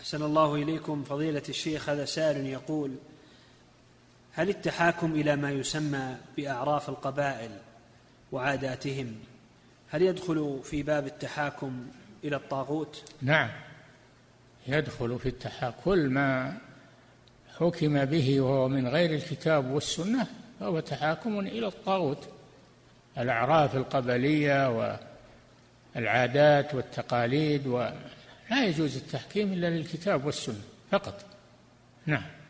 أحسن الله إليكم فضيلة الشيخ. هذا سائل يقول: هل التحاكم إلى ما يسمى بأعراف القبائل وعاداتهم هل يدخل في باب التحاكم إلى الطاغوت؟ نعم، يدخل في التحاكم. كل ما حكم به وهو من غير الكتاب والسنة فهو تحاكم إلى الطاغوت. الأعراف القبلية والعادات والتقاليد لا يجوز التحكيم إلا للكتاب والسنة فقط. نعم.